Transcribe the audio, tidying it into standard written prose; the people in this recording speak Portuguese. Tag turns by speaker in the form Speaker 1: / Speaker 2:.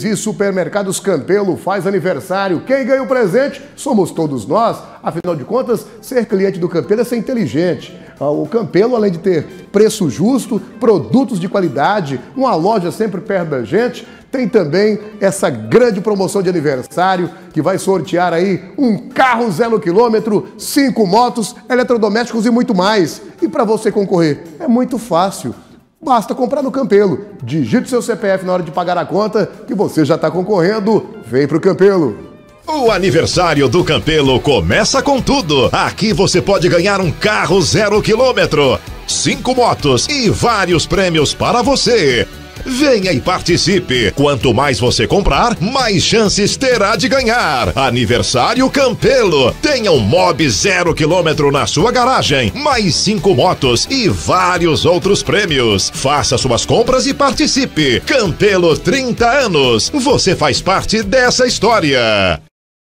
Speaker 1: E Supermercados Campelo faz aniversário. Quem ganha o presente somos todos nós. Afinal de contas, ser cliente do Campelo é ser inteligente. O Campelo, além de ter preço justo, produtos de qualidade, uma loja sempre perto da gente, tem também essa grande promoção de aniversário que vai sortear aí um carro 0 km, 5 motos, eletrodomésticos e muito mais. E para você concorrer, é muito fácil. Basta comprar no Campelo. Digite seu CPF na hora de pagar a conta que você já está concorrendo. Vem pro Campelo.
Speaker 2: O aniversário do Campelo começa com tudo. Aqui você pode ganhar um carro 0 km, 5 motos e vários prêmios para você. Venha e participe. Quanto mais você comprar, mais chances terá de ganhar. Aniversário Campelo. Tenha um Mob 0 km na sua garagem, mais 5 motos e vários outros prêmios. Faça suas compras e participe. Campelo 30 anos. Você faz parte dessa história.